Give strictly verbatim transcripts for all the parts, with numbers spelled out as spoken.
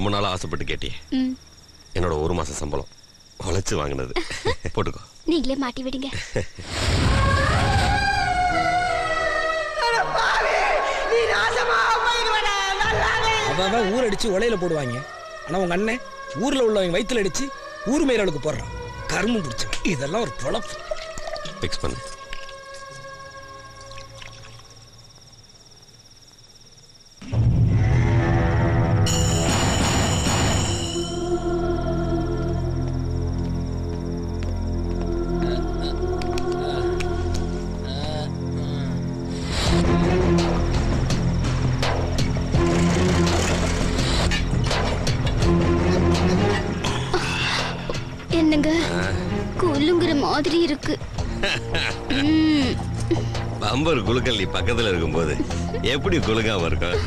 ரொம்ப நாளா ஆசைப்பட்டு கேட்டியே. என்னோட ஒரு மாசம் சம்பளம் உழைச்சு வாங்கினது. போட்டுக்கோ. நீங்களே மாட்டி விடுங்க. அவன் ஊர் அடிச்சு உலையில போடுவாங்க. ஆனா உங்க அண்ணன் ஊர்ல உள்ளவங்க வயிற்றுல அடிச்சு ஊர் மேலுக்கு போடுறான். கரும்பு பிடிச்ச இதெல்லாம் ஒரு பொழப்பு. பிக்ஸ் பண்ணு. என்னங்க குலுங்குற மாதிரி இருக்கு. பம்பர் குலுக்கல் நீ பக்கத்துல இருக்கும்போது எப்படி குலுக்காம இருக்கும்?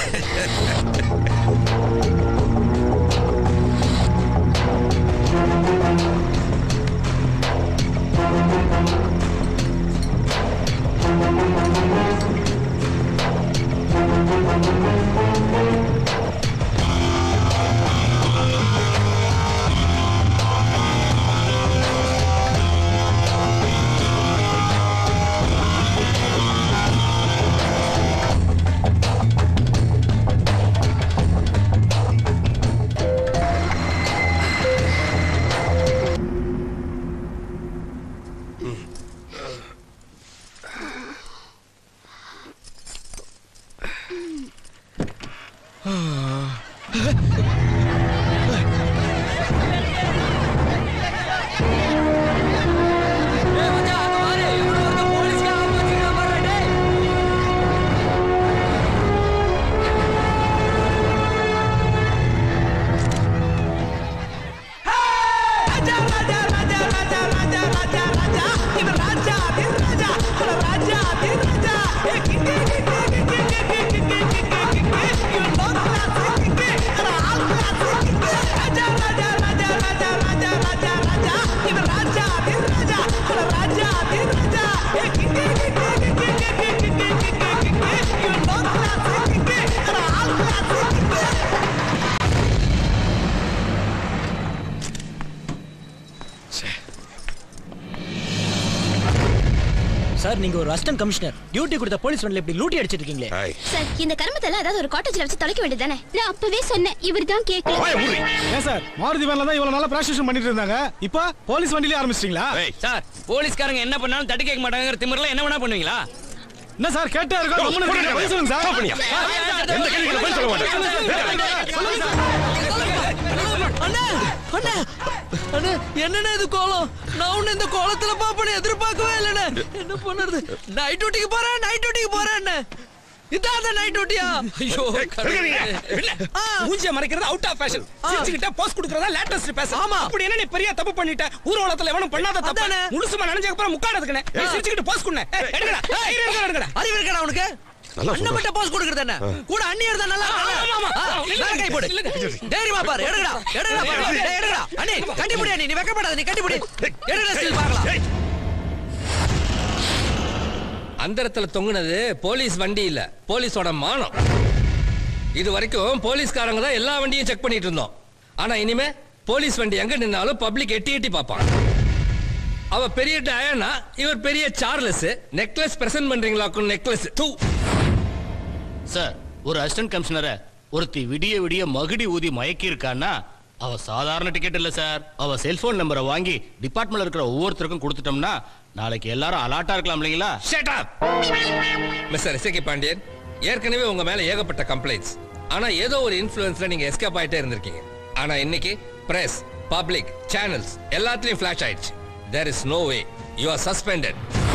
சார் நீங்க ஒரு அசிஸ்டன்ட் கமிஷனர் டியூட்டி கொடுத்த போலீஸ் வண்டில இப்படி லூட்டி அடிச்சிட்டு இருக்கீங்களே. சார் இந்த கர்மத்தல ஏதாவது ஒரு காட்டேஜ்ல வச்சு தொலைக்க வேண்டியதானே? நான் அப்பவே சொன்னேன், இவர்தான் கேக்கல. ஏன் சார் மாருதி வேன்ல தான் இவ்வளவு நாளா பிராக்டிஸ் பண்ணிட்டு இருந்தாங்க, இப்போ போலீஸ் வண்டியில ஆரம்பிச்சிட்டீங்களா? சார் போலீஸ்காரங்க என்ன பண்ணாலும் தட்டி கேட்க மாட்டாங்கற திமிரல என்ன வேணா பண்ணுவீங்களா? என்ன சார் கேட்டே இருக்கா? கம்முனு பதில் சொல்லுங்க சார். எந்த கேள்விக்கு பதில் சொல்ல மாட்டேன். அண்ணா அண்ணா அண்ணா என்னண்ணே இது கோலம்? நான் உன்னை இந்த கோலத்துல பாப்பேன்னு எதிர்பார்க்கவே இல்லைண்ணே. என்ன பண்ணுறது? நைட் டியூட்டிக்கு போறேன் நைட் டியூட்டிக்கு போறேன்னு. இதான் நைட் டியூட்டியா? ஐயோ மூஞ்சிய மறைக்கிறது அவுட் ஆஃப் ஃபேஷன். சிரிச்சிட்ட போஸ்ட் கொடுக்கறதா லேட்டஸ்ட் ஃபேஷன். ஆமா அப்படி என்ன நீ பெரிய தப்பு பண்ணிட்ட? ஊர்வலத்துல எவனும் பண்ணாத தப்பு முழுசுமா நினைஞ்சதுக்கு அப்புறம் முக்காடதுக்குனே நீ சிரிச்சிட்டு போஸ்ட் குடுனே. எடுங்கடா எடுங்கடா எடுங்கடா. அறிவு இருக்கடா உனக்கு? அண்ணன் மட்டும் போஸ்ட் கொடுக்கறது என்ன? கூட அண்ணி இருந்தா நல்லா இருக்கும். மேல கை போடு. தைரியமா பாரு. எடுங்கடா எடுங்கடா பாரு. டேய் எடுங்கடா. அண்ணி கட்டி புடி அண்ணி. நீ வெக்கப்படாத. நீ கட்டி புடி. எடுங்கடா ஸ்டில் பார்க்கலாம். அந்தரத்துல தொங்குனது போலீஸ் வண்டி இல்ல, போலீஸோட மானம். இது வரைக்கும் போலீஸ்காரங்க தான் எல்லா வண்டியும் செக் பண்ணிட்டு இருந்தோம். ஆனா இனிமே போலீஸ் வண்டி எங்க நின்னாலும் பப்ளிக் எட்டி எட்டி பார்ப்பான். அவ பெரிய டயானா, இவர் பெரிய சார்லஸ். நெக்லஸ் பிரசன்ட் பண்றீங்களா? நெக்லஸ் தூ. சார் ஒரு அசிஸ்டன்ட் கமிஷனரை ஒருத்தி விடிய விடிய மகுடி ஊதி மயக்கி இருக்கான்னா அவ சாதாரண டிக்கெட் இல்ல சார். அவ செல்போன் நம்பரை வாங்கி டிபார்ட்மெண்ட்ல இருக்கிற ஒவ்வொருத்தருக்கும் கொடுத்துட்டோம்னா நாளைக்கு எல்லாரும் அலர்ட்டா இருக்கலாம் இல்லைங்களா? Shut up mister SK Pandian. ஏற்கனவே உங்க மேல ஏகப்பட்ட கம்ப்ளைண்ட்ஸ். ஆனா ஏதோ ஒரு இன்ஃப்ளூயன்ஸ்ல நீங்க எஸ்கேப் ஆயிட்டே இருந்திருக்கீங்க. ஆனா இன்னைக்கு பிரஸ், பப்ளிக், சேனல்ஸ் எல்லாத்துலயும் ஃபிளாஷ் ஆயிடுச்சு. There is no way. You are suspended.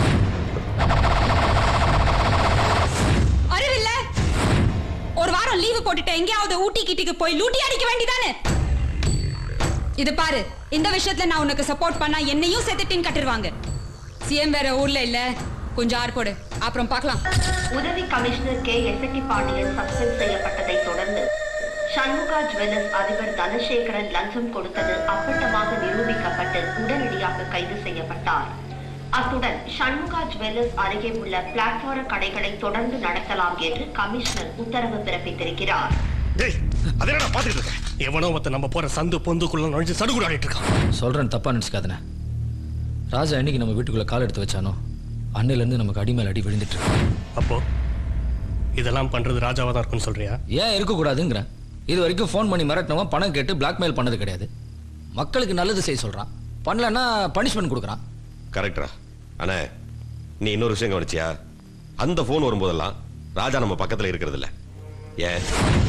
அறிவில்ல ஒரு வாரம் லீவு போட்டுட்டு எங்கயாவது ஊட்டி கிட்டிக்கு போய் லூட்டி அடிக்க வேண்டியதானே? இது பாரு, இந்த விஷயத்துல நான் உனக்கு சப்போர்ட் பண்ணா என்னையும் சேர்த்துட்டின்னு கட்டிடுவாங்க. சிஎம் வேற ஊர்ல இல்ல, கொஞ்சம் ஆர் போடு, அப்புறம் பார்க்கலாம். உதவி கமிஷனர் கே எஸ் பாண்டியன் சஸ்பெண்ட் செய்யப்பட்டதை தொடர்ந்து சண்முகா ஜுவல்லர்ஸ் அதிபர் தனசேகரன் லஞ்சம் கொடுத்தது அப்பட்டமாக நிரூபிக்கப்பட்டு உடனடியாக கைது செய்யப்பட்டார். அத்துடன் சண்முகா ஜுவல்லர்ஸ் அருகே உள்ள பிளாட்பார கடைகளை தொடர்ந்து நடத்தலாம் என்று கமிஷனர் உத்தரவு பிறப்பித்திருக்கிறார். அதே நான் பாத்துட்டு இருக்கேன். எவனோ மத்த நம்ம போற சந்து பொந்துக்குள்ள நுழைஞ்சு சடுகுடு ஆடிட்டு இருக்கான். சொல்றேன், தப்பா நினைச்சுக்காதனே. ராஜா என்னைக்கு நம்ம வீட்டுக்குள்ள கால் எடுத்து வச்சானோ அன்னையில இருந்து நமக்கு அடி மேல அடி விழுந்துட்டு இருக்கு. அப்போ இதெல்லாம் பண்றது ராஜாவா தான் இருக்குன்னு சொல்றியா? ஏன் இருக்கக்கூடாதுங்கிறேன். இது வரைக்கும் ஃபோன் பண்ணி மிரட்டினவன் பணம் கேட்டு பிளாக்மெயில் பண்ணது கிடையாது. மக்களுக்கு நல்லது செய்ய சொல்றான், பண்ணலன்னா பனிஷ்மெண்ட் கொடுக்குறான். கரெக்டா? ஆனா நீ இன்னொரு விஷயம் கவனிச்சியா? அந்த போன் வரும்போதெல்லாம் ராஜா நம்ம பக்கத்துல இருக்கிறது இல்ல. ஏன்?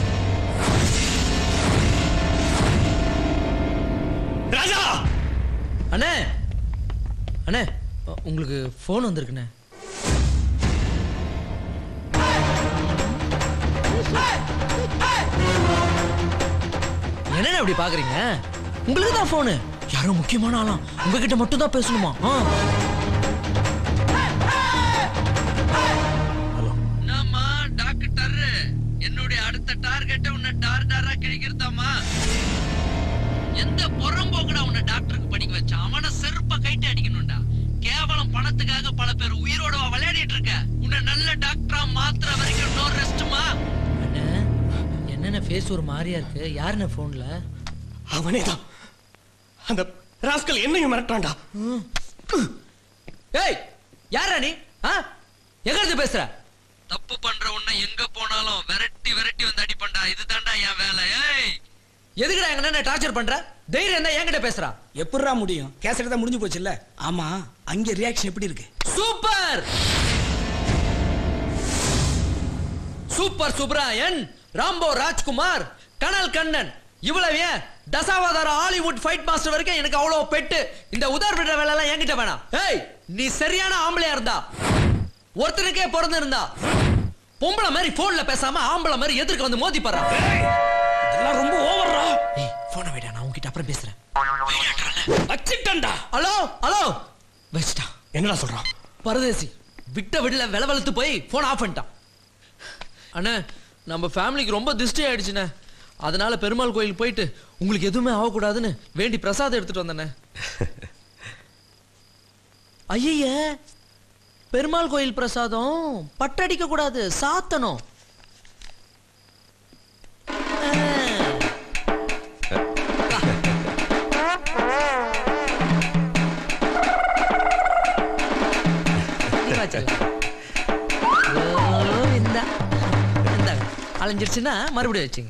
ராஜா! அண்ணே அண்ணே உங்களுக்கு போன் வந்திருக்குண்ணே. என்னண்ணே அப்படி பாக்குறீங்க? உங்களுக்கு தான் போனு. யாரோ முக்கியமான ஆளாம், உங்ககிட்ட மட்டும் தான் பேசணுமா? நாமா டாக்டர், என்னுடைய அடுத்த டார்கெட் உன்னை டார் டாரா கிழிக்கிறதாமா. எந்த புறம்போக்குடா உன்னை டாக்டருக்கு படிக்க வச்சா? அவனை செருப்ப கைட்டு அடிக்கணும்டா. கேவலம் பணத்துக்காக பல பேர் உயிரோட விளையாடிட்டு இருக்க. உன்னை நல்ல டாக்டரா மாத்திர வரைக்கும் நோ ரெஸ்ட்மா. என்னென்ன ஃபேஸ் ஒரு மாதிரியா இருக்கு? யாருன்னு போன்ல? அவனேதான். அந்த ராஸ்கல் என்னையும் மிரட்டான்டா. ஏய், யாரா நீ? எங்க இருந்து பேசுற? தப்பு பண்ற உன்னை எங்க போனாலும் விரட்டி விரட்டி வந்து அடிப்பண்டா. இதுதான்டா என் வேலை. ஏய், எதுக்குடா எங்க என்ன டார்ச்சர் பண்ற? தைரியம் என்ன என்கிட்ட பேசுறா? எப்படிடா முடியும்? கேசட் தான் முடிஞ்சு போச்சு இல்ல? ஆமா, அங்க ரியாக்ஷன் எப்படி இருக்கு? Super super Subrayan, Rambo Rajkumar, Kanal Kannan, இவ்வளவு ஏன் தசாவதார ஹாலிவுட் ஃபைட் மாஸ்டர் வரைக்கும் எனக்கு அவ்வளவு பெட்டு. இந்த உதார் விடுற வேலை எல்லாம் என்கிட்ட வேணாம். ஏய், நீ சரியான ஆம்பளையா இருந்தா, ஒருத்தனுக்கே பிறந்து இருந்தா, பொம்பளை மாதிரி போன்ல பேசாம ஆம்பளை மாதிரி எதிர்க்க வந்து மோதி பாரு. இதெல்லாம் ரொம்ப ஓவர்ரா. ஏய், போனை வைடா, நான் உன்கிட்ட அப்புறம் பேசுறேன். வச்சிட்டேன்டா. ஹலோ ஹலோ வெச்சிட்டா. என்னடா சொல்றான்? பரதேசி விட்ட விடல வெளவெளுத்து போய் போன் ஆஃப் பண்ணிட்டான். அண்ணா, நம்ம ஃபேமிலிக்கு ரொம்ப திருஷ்டி ஆயிடுச்சுண்ணே. அதனால பெருமாள் கோயிலுக்கு போயிட்டு உங்களுக்கு எதுவுமே ஆகக்கூடாதுன்னு வேண்டி பிரசாதம் எடுத்துட்டு வந்தேண்ணே. ஐய, பெருமாள் கோயில் பிரசாதம் பட்டடிக்க கூடாது, சாத்தணும். அலைஞ்சிருச்சுன்னா மறுபடியும் வச்சுங்க.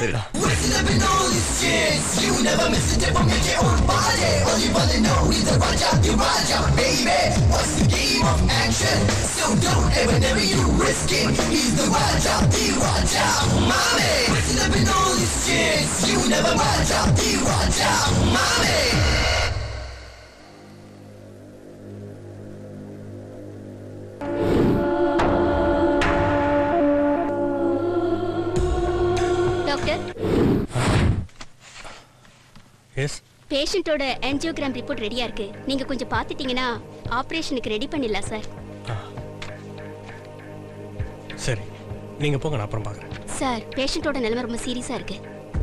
பேஷண்டோட ஆஞ்சியோகிராம் ரிப்போர்ட் ரெடியா இருக்கு. நீங்க கொஞ்சம் பாத்துட்டீங்கன்னா ஆபரேஷனுக்கு ரெடி பண்ணிடலாம் சார். சரி, நீங்க போங்க, நான் அப்புறம் பார்க்கறேன். சார், பேஷண்டோட நிலைமை ரொம்ப சீரியஸா இருக்கு.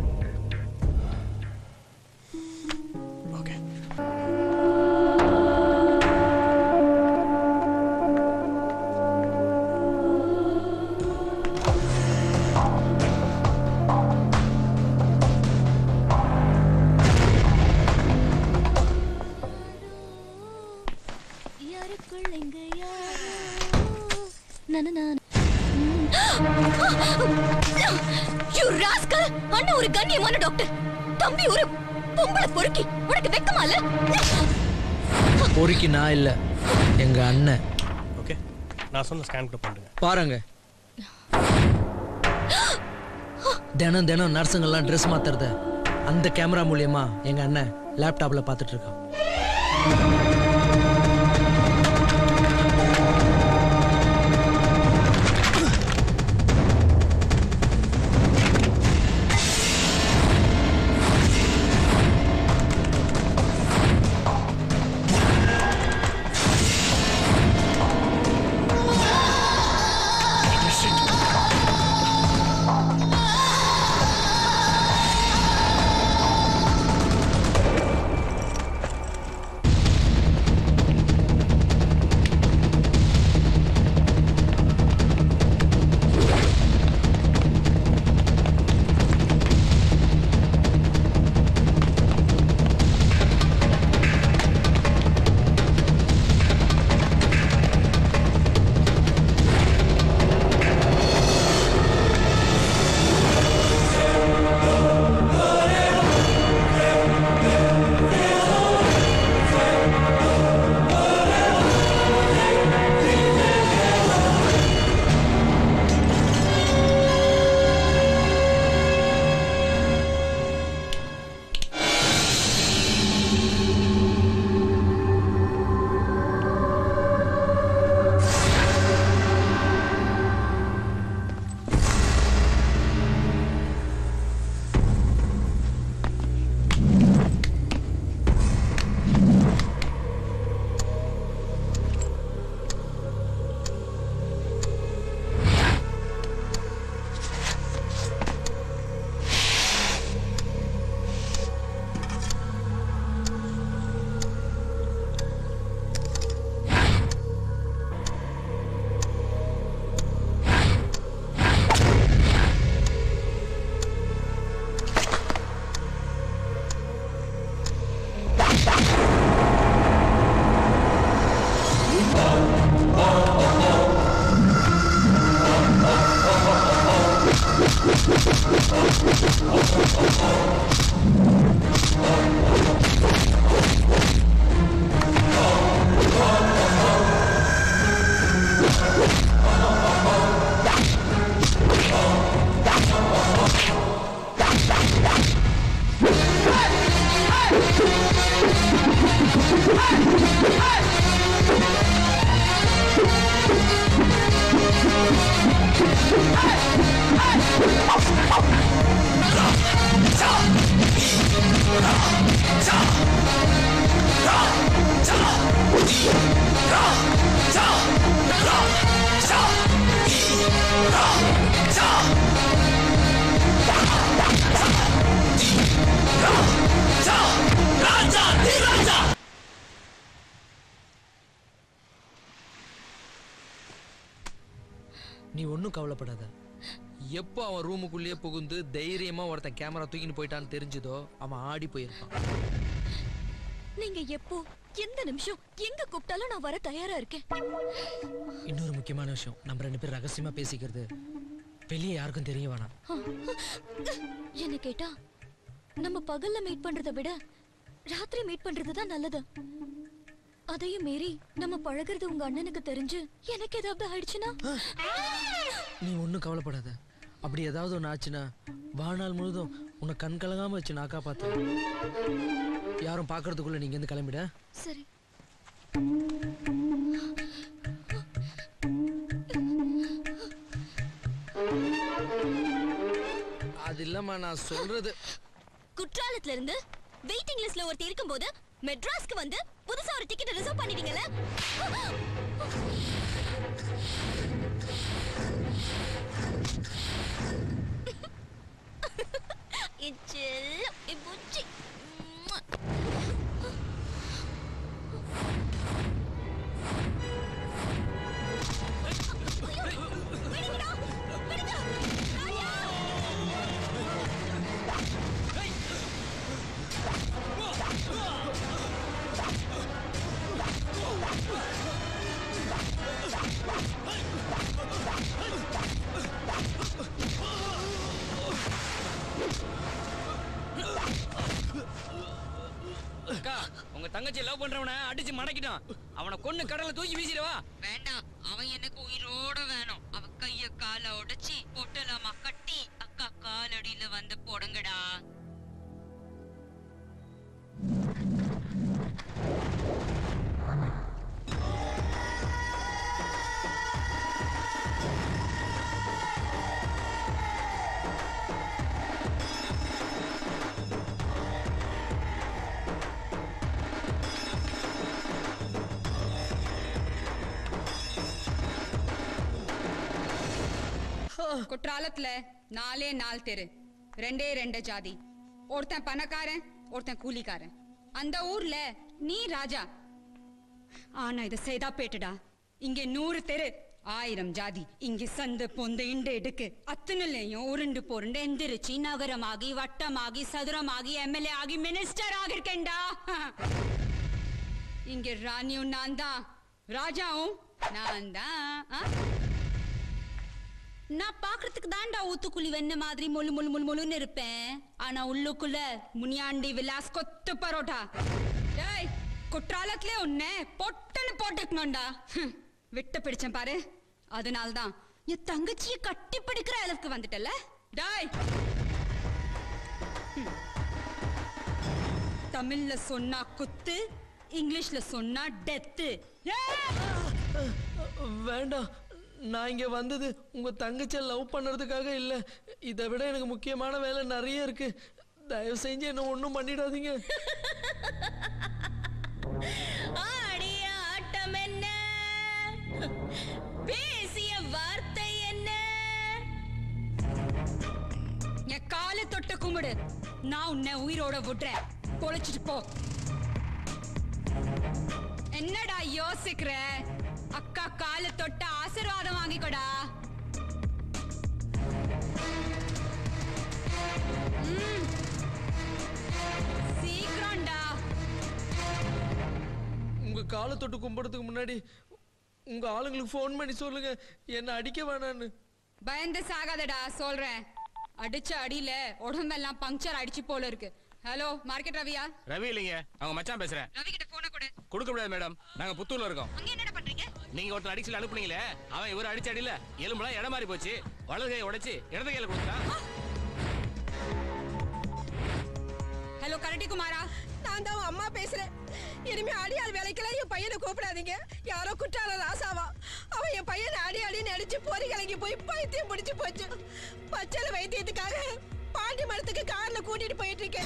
ஓகே. அண்ணா ஒரு கண்ணியமான டாக்டர், தம்பி ஒரு பொம்பளை பொறுக்கி. உனக்கு வெக்கமா இல்ல? பொறுக்கி நான் இல்ல, எங்க அண்ணன். ஓகே, நான் சொன்ன ஸ்கேன் கூட பண்ணுங்க. பாருங்க, தினம் தினம் நர்ஸுங்கெல்லாம் ட்ரெஸ் மாத்துறத அந்த கேமரா மூலியமா எங்க அண்ணன் லேப்டாப்ல பாத்துட்டு இருக்கான். நீ ஒன்னும் கவலைப்படாத. எப்போ அவன் ரூமுக்குள்ளேயே புகுந்து தைரியமா ஒருத்தன் கேமரா தூக்கிட்டு போயிட்டான்னு தெரிஞ்சதோ அவன் ஆடி போயிருப்பான். நீங்க எப்போ எந்த நிமிஷம் எங்க கூப்பிட்டாலும் நான் வர தயாரா இருக்கேன். இன்னொரு முக்கியமான விஷயம், நம்ம ரெண்டு பேரும் ரகசியமா பேசிக்கிறது வெளியே யாருக்கும் தெரிய வேணாம். என்ன கேட்டா நம்ம பகல்ல மீட் பண்றதை விட ராத்திரி மீட் பண்றதுதான் நல்லது. அதையும் மீறி நம்ம பழகிறது உங்க அண்ணனுக்கு தெரிஞ்சு எனக்கு ஏதாவது ஆயிடுச்சுன்னா? நீ ஒன்னும் கவலைப்படாத. அப்படி ஏதாவது ஒன்று ஆச்சுன்னா வாழ்நாள் முழுதும் உன்னை கண் கலங்காம வச்சு நான் காப்பாத்தேன். யாரும் பாக்குறதுக்குள்ள நீங்க இருந்து கிளம்பிட. சரி. அது இல்லம்மா நான் சொல்றது. குற்றாலத்துல இருந்து வெயிட்டிங் லிஸ்ட்ல ஒருத்தர் இருக்கும்போது மெட்ராஸ்க்கு வந்து புதுசா ஒரு டிக்கெட் ரிசர்வ் பண்ணிட்டீங்கல? இச்செல்ல இப்புச்சி. உங்க தங்கச்சி லவ் பண்றவனை அடிச்சு மடக்கிட்டான். அவனை கொன்னு கடல்ல தூக்கி வீசிடுவா. வேண்டாம், அவன் எனக்கு உயிரோட வேணும். அவ கைய கால உடைச்சி பொட்டலாமா கட்டி அக்கா காலடியில வந்து போடுங்கடா. குற்றாலத்துல நாலே நாலு தெரு, ரெண்டே ரெண்டு ஜாதி. ஒருத்தன் பணக்காரன், ஒருத்தன் கூலிக்காரன். அந்த ஊர்ல நீ ராஜா. ஆனா இது சேதாப்பேட்டடா. இங்க நூறு தெரு, ஆயிரம் ஜாதி. இங்க சந்து பொந்து இண்டு எடுக்கு அத்தனையும் உருண்டு பொருண்டு எந்திரிச்சு நகரமாகி வட்டமாகி சதுரமாகி எம்எல்ஏ ஆகி மினிஸ்டர் ஆகிருக்கேன்டா. இங்க ராணியும் நான் தான், ராஜாவும் நான் தான். நான் பாக்குறதுக்கு தாண்டா ஊத்துக்குழி வெண்ண மாதிரி மொழு மொழு மொழு மொழுன்னு இருப்பேன். ஆனா உள்ளுக்குள்ள முனியாண்டி விலாஸ் கொத்து பரோட்டா. டேய், குற்றாலத்திலே உன்னை பொட்டன்னு போட்டுக்கணும்டா. விட்டு பிடிச்சேன் பாரு. அதனால்தான் என் தங்கச்சியை கட்டி பிடிக்கிற அளவுக்கு வந்துட்டல. டேய், தமிழ்ல சொன்னா குத்து, இங்கிலீஷ்ல சொன்னா டெத்து. வேண்டாம், நான் இங்க வந்தது உங்க தங்கச்சியை லவ் பண்றதுக்காக இல்ல. இதை விட எனக்கு முக்கியமான வேலை நிறைய இருக்கு. தயவு செஞ்சு என்ன ஒண்ணும் பண்ணிடாதீங்க. ஆடிய ஆட்டம் என்ன, பேசிய வார்த்தை என்ன? என் காலை தொட்ட கும்பிடு, நான் உன்னை உயிரோட விடுறேன். பொழைச்சிட்டு போ. என்னடா யோசிக்கிற? அக்கா கால தொட்ட ஆசீர்வாதம் வாங்கிக்கோடா. சீக்கிரம்டா. உங்க காலை தொட்டு கும்பிடுறதுக்கு முன்னாடி உங்க ஆளுங்களுக்கு போன் பண்ணி சொல்லுங்க என்ன அடிக்க வேணான்னு. பயந்து சாகாதடா, சொல்றேன். அடிச்ச அடியில உடம்பெல்லாம் பங்க்சர் அடிச்சு போல இருக்கு. Hello market ரவியா? ரவி இல்லைங்க, அவங்க மச்சான் பேசுறேன். ரவி கிட்ட போன கொடு. கொடுக்க முடியாது மேடம், நாங்க புத்தூர்ல இருக்கோம். அங்க என்ன பண்றீங்க? நீங்க ஒருத்தர் அடிச்சு அனுப்புனீங்களே, அவன் இவரு அடிச்ச அடியில எலும்புலாம் இடம் மாறி போச்சு. வலது கையை உடைச்சு இடது கையில கொடுத்தான். ஹலோ கரடி குமாரா, நான் தான் அம்மா பேசுறேன். இனிமே அடியாள் வேலைக்கெல்லாம் என் பையனை கூப்பிடாதீங்க. யாரோ குற்றால ராசாவா, அவன் என் பையனை அடி அடின்னு அடிச்சு பொறி கலங்கி போய் பைத்தியம் பிடிச்சு போச்சு. பச்சளை வைத்தியத்துக்காக பாண்டி மரத்துக்கு கார்ல கூட்டிட்டு போயிட்டு இருக்கேன்.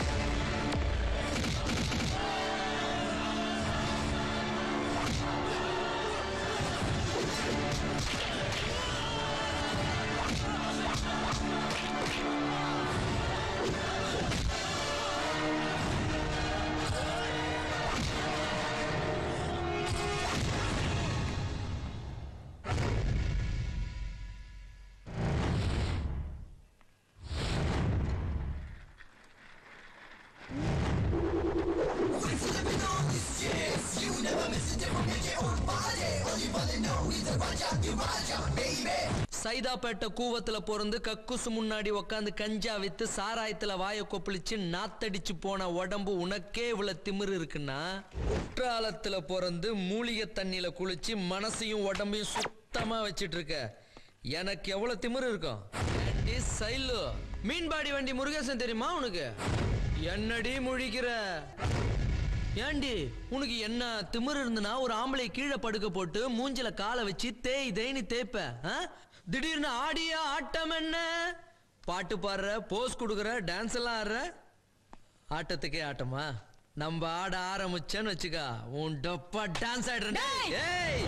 சைதாப்பேட்டை கூவத்துல பிறந்து கக்குசு முன்னாடி உக்காந்து கஞ்சா வித்து சாராயத்துல வாய கொப்பளிச்சு நாத்தடிச்சு போன உடம்பு உனக்கே இவ்வளவு திமிரு இருக்குன்னா, குற்றாலத்துல பிறந்து மூலிகை தண்ணியில குளிச்சு மனசையும் உடம்பையும் சுத்தமா வச்சிட்டு இருக்க எனக்கு எவ்வளவு திமிரு இருக்கும்? சைலு மீன்பாடி வண்டி முருகேசன் தெரியுமா உனக்கு? என்னடி முழிக்கிற? ஏண்டி உனக்கு என்ன திமிரு இருந்துனா ஒரு ஆம்பளை கீழே படுக்க போட்டு மூஞ்சில காலை வச்சு தேய் தேய்னு தேய்ப்ப. திடீர்னு ஆடிய ஆட்டம் என்ன? பாட்டு பாடுற, போஸ் கொடுக்குற, டான்ஸ் எல்லாம் ஆடுற. ஆட்டத்துக்கே ஆட்டமா? நம்ம ஆட ஆரம்பிச்சேன்னு வச்சுக்கா உன் டப்பா டான்ஸ் ஆடுற. ஏய்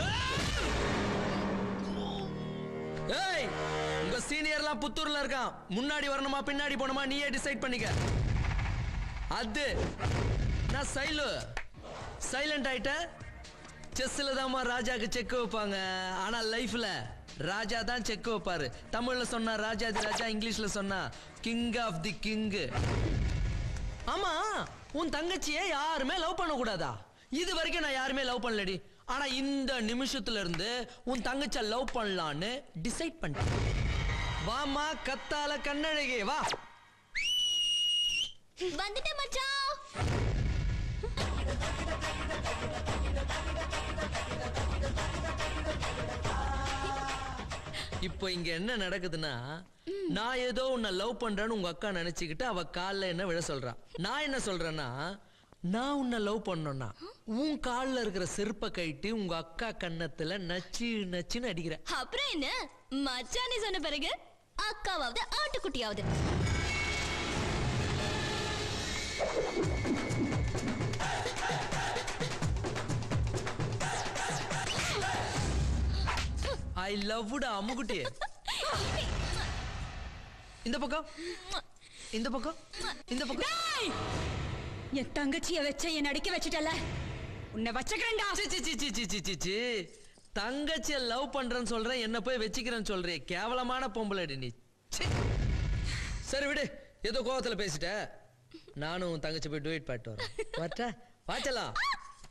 ஏய் உங்க சீனியர்லாம் புத்தூர்ல இருக்கான். முன்னாடி வரணுமா பின்னாடி போணுமா நீயே டிசைட் பண்ணிக்க. அது நான் சைலு சைலண்ட் ஆயிட்ட. செஸ்ல தான்மா ராஜாக்கு செக் வைப்பாங்க, ஆனா லைஃப்ல ராஜா தான் செக் வைப்பாரு. தமிழ்ல சொன்னா ராஜாதி ராஜா, இங்கிலீஷ்ல சொன்னா கிங் ஆஃப் தி கிங். ஆமா உன் தங்கச்சியை யாருமே லவ் பண்ண கூடாதா? இது வரைக்கும் நான் யாருமே லவ் பண்ணலடி. ஆனா இந்த நிமிஷத்துல இருந்து உன் தங்கச்சியை லவ் பண்ணலான்னு டிசைட் பண்ணிட்டேன். வாமா கத்தால கண்ணழகே வா. வந்துட்டேன் மச்சான். இப்போ இங்க என்ன நடக்குதுன்னா, நான் ஏதோ உன்னை லவ் பண்றேன்னு உங்க அக்கா நினைச்சுக்கிட்டு அவ கால்ல என்ன விழ சொல்றான். நான் என்ன சொல்றேன்னா, நான் உன்னை லவ் பண்ணோம்னா உன் கால்ல இருக்கிற செருப்பை கழட்டி உங்க அக்கா கன்னத்துல நச்சு நச்சுன்னு அடிக்கிறேன். அப்புறம் என்ன மச்சான் நீ சொன்ன பிறகு அக்காவாவது ஆட்டுக்குட்டியாவது. ஐ லவ் டா அம்முக்குட்டி. இந்த பக்கம் இந்த பக்கம் இந்த பக்கம். என் தங்கச்சிய வச்ச என் அடிக்க வச்சுட்டல, உன்னை வச்சுக்கிறேன்டா. தங்கச்சிய லவ் பண்றேன்னு சொல்றேன், என்ன போய் வச்சுக்கிறேன்னு சொல்றேன். கேவலமான பொம்பளை நீ. சரி விடு, ஏதோ கோவத்துல பேசிட்ட. நானும் தங்கச்சி போய் டுவேட் பாட்டு வரேன். வாச்சலாம்.